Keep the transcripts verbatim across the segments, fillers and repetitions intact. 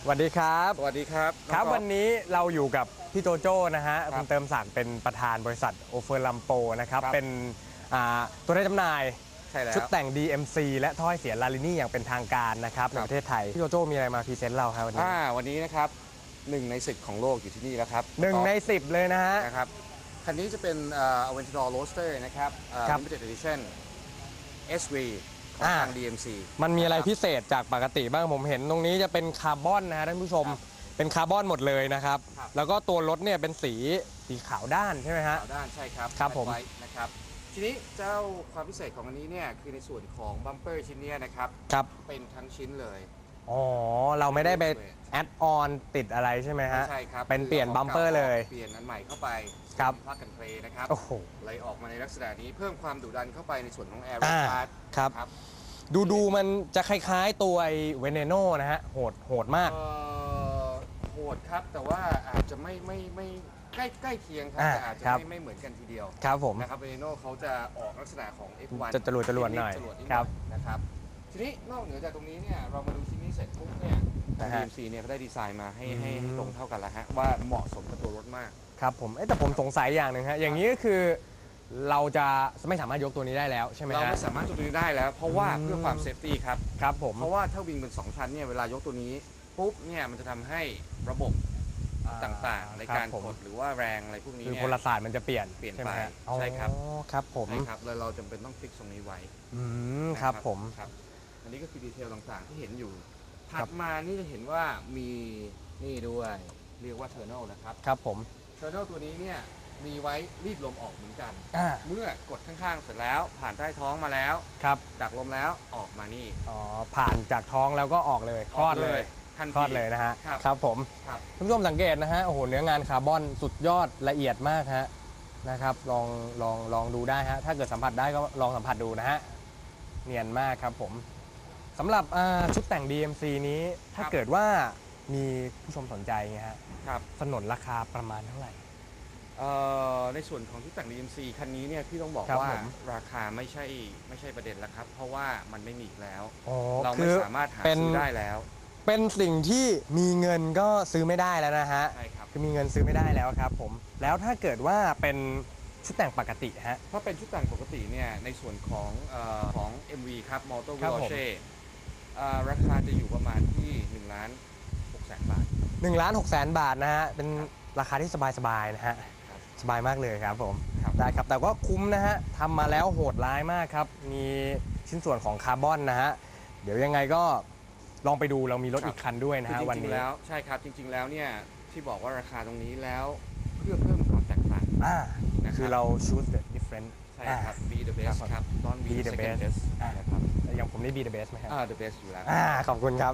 สวัสดีครับสวัสดีครับครับวันนี้เราอยู่กับพี่โจโจ้นะฮะคุณเติมศักดิ์เป็นประธานบริษัทโอเฟอร์ลัมโปนะครับเป็นตัวแทนจำหน่ายชุดแต่ง ดี เอ็ม ซี และถ้อยเสียลาลินี่อย่างเป็นทางการนะครับในประเทศไทยพี่โจโจ้มีอะไรมาพรีเซนต์เราครับวันนี้วันนี้นะครับหนึ่งในสิบของโลกอยู่ที่นี่แล้วครับหนึ่งในสิบเลยนะฮะนะครับคันนี้จะเป็นอเวนติดอร์โรสเตอร์นะครับ Limited Edition เอส วี ของทาง ดี เอ็ม ซีมันมีอะไรพิเศษจากปกติบ้างผมเห็นตรงนี้จะเป็นคาร์บอนนะฮะท่านผู้ชมเป็นคาร์บอนหมดเลยนะครับแล้วก็ตัวรถเนี่ยเป็นสีสีขาวด้านใช่ไหมฮะขาวด้านใช่ครับครับผมนะครับทีนี้เจ้าความพิเศษของอันนี้เนี่ยคือในส่วนของบัมเปอร์ชิ้นนี้นะครับครับเป็นทั้งชิ้นเลยอ๋อเราไม่ได้ไปแอดออนติดอะไรใช่ไหมฮะใช่ครับเป็นเปลี่ยนบัมเปอร์เลยเปลี่ยนอันใหม่เข้าไปครับพลักกันเพลย์นะครับโอ้โหเลยออกมาในลักษณะนี้เพิ่มความดุดันเข้าไปในส่วนของแอร์ชาร์จครับดูดูมันจะคล้ายๆตัวไอเวเนโนนะฮะโหดโหดมากโหดครับแต่ว่าอาจจะไม่ไม่ไม่ใกล้ใกล้เคียงครับแต่อาจจะไม่ไม่เหมือนกันทีเดียวครับผมนะครับเวเนโนเขาจะออกลักษณะของ เอฟ วันจะจรวดจรวดหน่อยครับนะครับทีนี้นอกเหนือจากตรงนี้เนี่ยเรามาดูชิ้นนี้เสร็จปุ๊บเนี่ย ดี เอ็ม ซี เนี่ยเขาได้ดีไซน์มาให้ให้ตรงเท่ากันแล้วฮะว่าเหมาะสมกับตัวรถมากครับผมแต่ผมสงสัยอย่างหนึ่งฮะอย่างนี้ก็คือเราจะไม่สามารถยกตัวนี้ได้แล้วใช่ไหมเราไม่สามารถยกตัวนี้ได้แล้วเพราะว่าเพื่อความเซฟตี้ครับครับผมเพราะว่าถ้าวิ่งเป็นสองชั้นเนี่ยเวลายกตัวนี้ปุ๊บเนี่ยมันจะทำให้ระบบต่างๆในการกดหรือว่าแรงอะไรพวกนี้คือพลศาสตร์มันจะเปลี่ยนเปลี่ยนไปใช่ครับครับผมใช่ครับเลยเราจำเป็นต้องฟิกตรงนี้ไว้อืมครับผมครับอันนี้ก็คือดีเทลต่างๆที่เห็นอยู่ถัดมานี่จะเห็นว่ามีนี่ด้วยเรียกว่าเทอร์เนลนะครับครับผมเทอร์เนลตัวนี้เนี่ยมีไว้รีดลมออกเหมือนกันเมื่อกดข้างๆเสร็จแล้วผ่านใต้ท้องมาแล้วครับดักลมแล้วออกมานี่อ๋อผ่านจากท้องแล้วก็ออกเลยคลอดเลยคลอดเลยนะฮะครับผมท่านผู้ชมสังเกตนะฮะโอ้โหเนื้องานคาร์บอนสุดยอดละเอียดมากฮะนะครับลองลองลองดูได้ฮะถ้าเกิดสัมผัสได้ก็ลองสัมผัสดูนะฮะเนียนมากครับผมสำหรับชุดแต่ง ดี เอ็ม ซี นี้ถ้าเกิดว่ามีผู้ชมสนใจไงฮะสนนราคาประมาณเท่าไหร่ในส่วนของชุดแต่ง ดี เอ็ม ซี คันนี้เนี่ยพี่ต้องบอกว่าราคาไม่ใช่ไม่ใช่ประเด็นแล้วครับเพราะว่ามันไม่มีแล้วเราไม่สามารถหาซื้อได้แล้วเป็นสิ่งที่มีเงินก็ซื้อไม่ได้แล้วนะฮะใช่ครับคือมีเงินซื้อไม่ได้แล้วครับผมแล้วถ้าเกิดว่าเป็นชุดแต่งปกติฮะถ้าเป็นชุดแต่งปกติเนี่ยในส่วนของของ เอ็ม วี ครับ Motor Veloce ราคาจะอยู่ประมาณที่หนึ่งล้านหกแสนบาทหนึ่งล้านหกแสนบาทนะฮะเป็นราคาที่สบายๆนะฮะสบายมากเลยครับผมได้ครับแต่ว่าคุ้มนะฮะทำมาแล้วโหดร้ายมากครับมีชิ้นส่วนของคาร์บอนนะฮะเดี๋ยวยังไงก็ลองไปดูเรามีรถอีกคันด้วยนะฮะวันนี้แล้วใช่ครับจริงๆแล้วเนี่ยที่บอกว่าราคาตรงนี้แล้วเพื่อเพิ่มความแตกต่างอ่าคือเรา choose the different ใช่ครับ be the best ครับ don't be the best นะครับอย่างผมนี่ be the best ไหมครับอ่า the best อยู่แล้วอ่าขอบคุณครับ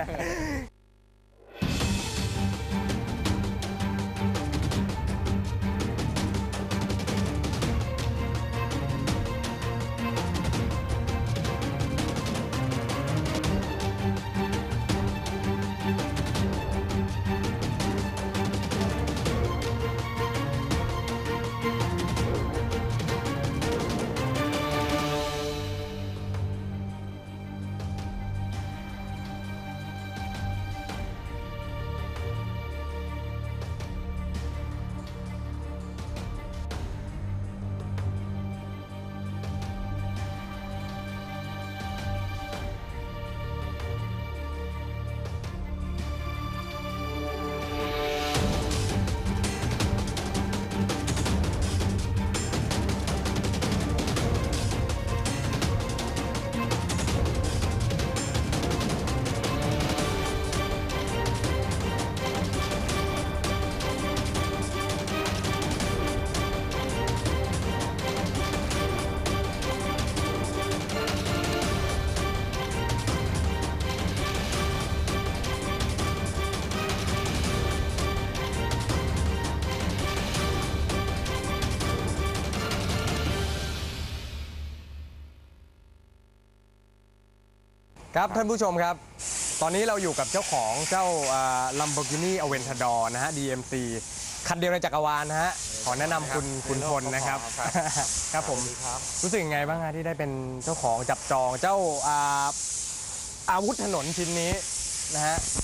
ครับท่านผู้ชมครับตอนนี้เราอยู่กับเจ้าของเจ้า Lamborghini Aventador นะฮะ ดี เอ็ม ซี คันเดียวในจักรวาลนะฮะขอแนะนำคุณคุณพลนะครับครับผมรู้สึกยังไงบ้างฮะที่ได้เป็นเจ้าของจับจองเจ้าอาวุธถนนชิ้นนี้นะฮะ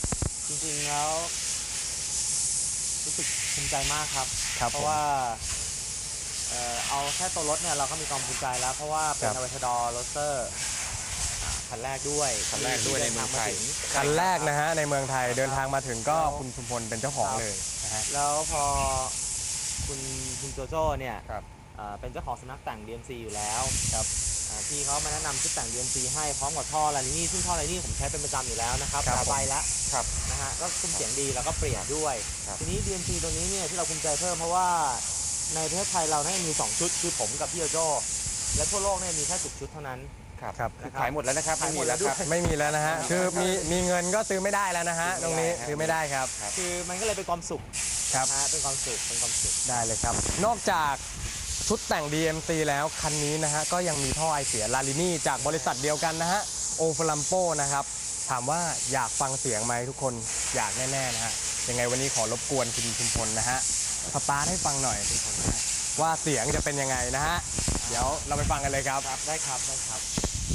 จริงๆแล้วรู้สึกภูมิใจมากครับครับเพราะว่าเอ่อเอาแค่ตัวรถเนี่ยเราก็มีความภูมิใจแล้ว เพราะว่าเป็นครับอเวทดอร์โรสเตอร์คันแรกด้วยคันแรกด้วยในเมืองไทยคันแรกนะฮะในเมืองไทยเดินทางมาถึงก็คุณชุมพลเป็นเจ้าของเลยนะฮะแล้วพอคุณคุณโจโจ้เนี่ยครับเอ่อเป็นเจ้าของสำนักแต่ง ดี เอ็ม ซี อยู่แล้วครับอ่าพี่เขามาแนะนำชุดแต่ง ดี เอ็ม ซี ให้พร้อมกับท่อลาลินี่ซึ่งท่อลาลินี่ผมใช้เป็นประจำอยู่แล้วนะครับครับต่อไปแล้วครับนะฮะก็ซุ้มเสียงดีแล้วก็เปลี่ยนด้วยครับทีนี้ ดี เอ็ม ซี ตัวนี้เนี่ยที่เราภูมิใจเพิ่มเพราะว่าในประเทศไทยเราเนี่ยมีสองชุดคือผมกับพี่โจโจ้และทั่วโลกเนี่ยมีแค่สิบชุดเท่านั้นครับครับคือขายหมดแล้วนะครับไม่มีแล้วครับไม่มีแล้วนะฮะคือมีมีเงินก็ซื้อไม่ได้แล้วนะฮะซื้ตรอง ไม่นี้ได้ซื้อไม่ได้ครับคือมันก็เลยเป็นความสุขครับนะฮะเป็นความสุขเป็นความสุขได้เลยครับ นอกจากชุดแต่ง ดี เอ็ม ซี แล้วคันนี้นะฮะก็ยังมีท่อไอเสียลาลินี่จากบริษัทเดียวกันนะฮะโอฟลัมโปนะครับถามว่าอยากฟังเสียงไหมทุกคนอยากแน่ๆนะฮะยังไงวันนี้ขอรบกวนคุณชุมพลนะฮะสตาร์ทให้ฟังหน่อยคุณพลนะฮะว่าเสียงจะเป็นยังไงนะฮะเดี๋ยวเราไปฟังกันเลยครับครับได้ครับได้ครับ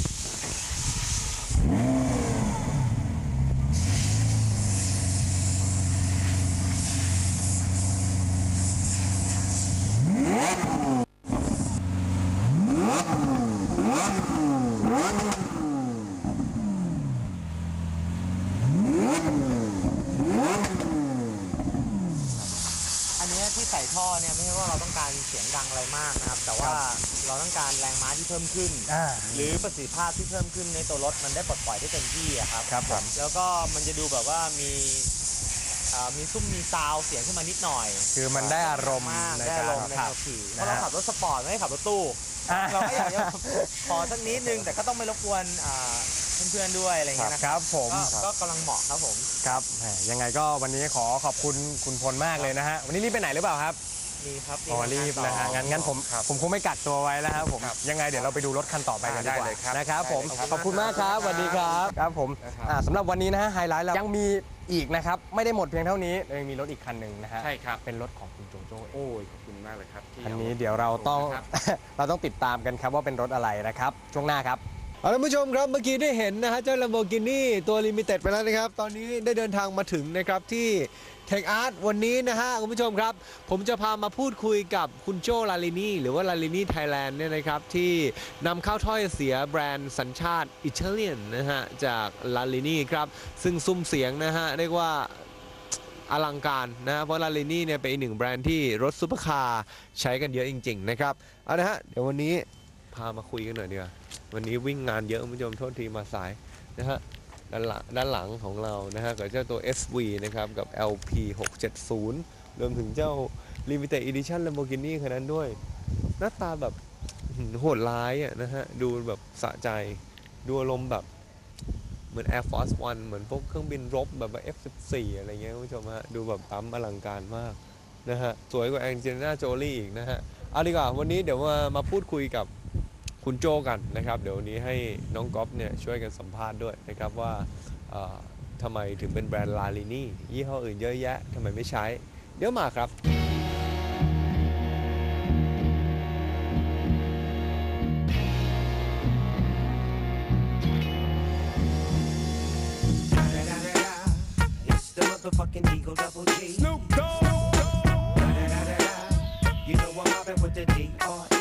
อันเนี้ยที่ใส่ท่อเนี่ยไม่ใช่ว่าเราต้องการเสียงดังอะไรมากนะครับ แต่ว่าเราต้องการแรงม้าที่เพิ่มขึ้นอ่าหรือประสิทธิภาพที่เพิ่มขึ้นในตัวรถมันได้ปลดปล่อยได้เต็มที่อะครับครับผมแล้วก็มันจะดูแบบว่ามีอ่ามีซุ้มมีซาวเสียงขึ้นมานิดหน่อยคือมันได้อารมณ์มากในได้กาอาร รมณ์ในขักาบรขี่เพนะฮะราะเราขับรถสปอร์ตไม่ได้ขับรถตู้อ่าเราก็อยากจะขอสักนิดนึงแต่ก็ต้องไม่รบกวนอ่าเพื่อนๆด้วยอะไรอย่างเงี้ยนะครับผมก็ก็กำลังเหมาะครับผมครับแหมยังไงก็วันนี้ขอขอบคุณคุณพลมากเลยนะฮะวันนี้รีบไปไหนหรือเปล่าครับมีครับอ๋อรีบนะฮะงั้นงั้นผมครับผมคงไม่กักตัวไว้แล้วครับผมครับยังไงเดี๋ยวเราไปดูรถคันต่อไปกันดีกว่าได้เลยครับนะครับผมได้เลยครับขอบคุณมากครับสวัสดีครับครับผมนะครับอ่าสำหรับวันนี้นะฮะไฮไลท์เรายังมีอีกนะครับไม่ได้หมดเพียงเท่านี้ยังมีรถอีกคันหนึ่งนะฮะใช่ครับเป็นรถของคุณโจโจ้เองโอ้ยขอบคุณมากเลยครับที่อันนี้เดี๋ยวเราต้องครับเราต้องติดตามกันครับว่าเป็นรถอะไรนะครับช่วงหน้าครับเอาละคุณผู้ชมครับเมื่อกี้ได้เห็นนะฮะเจ้า Lamborghini ตัว Limited ไปแล้วนะครับ ตอนนี้ได้เดินทางมาถึงนะครับที่ Tech Art วันนี้นะฮะคุณผู้ชมครับ ผมจะพามาพูดคุยกับคุณโจลาลินีหรือว่า Lalini Thailand เนี่ยนะครับที่นำเข้าถ้อยเสียแบรนด์สัญชาติอิตาเลียนนะฮะจาก Lalini ครับซึ่งซุ้มเสียงนะฮะเรียกว่าอลังการนะฮะเพราะ Lalini เนี่ยเป็นอีกหนึ่งแบรนด์ที่รถซุปเปอร์คาร์ใช้กันเยอะจริงๆนะครับเอาละฮะเดี๋ยววันนี้พามาคุยกันหน่อยดีกว่าวันนี้วิ่งงานเยอะคุณผู้ชมโทษทีมาสายนะฮะด้านหลังด้านหลังของเรานะฮะกับเจ้าตัว เอส วี นะครับกับ แอล พี หกเจ็ดศูนย์ รวมถึงเจ้า Limited Edition Lamborghini คันนั้นด้วยหน้าตาแบบหืมโหดร้ายอ่ะนะฮะดูแบบสะใจดูอารมณ์แบบเหมือน Air Force One เหมือนพวกเครื่องบินรบแบบว่า เอฟ สิบสี่ อะไรเงี้ยคุณผู้ชมฮะดูแบบปั๊มอลังการมากนะฮะสวยกว่าแองเจลิน่าโจลี่อีกนะฮะเอาดีกว่าวันนี้เดี๋ยวมามาพูดคุยกับคุณโจกันนะครับเดี๋ยววันนี้ให้น้องก๊อฟเนี่ยช่วยกันสัมภาษณ์ด้วยนะครับว่าเอ่อทำไมถึงเป็นแบรนด์ลาลินี่ยี่ห้ออื่นเยอะแยะทำไมไม่ใช้เดี๋ยวมาครับ It's the motherfucking Eagle Double G. Snoop Dogg. You know I'm mobbing with the D R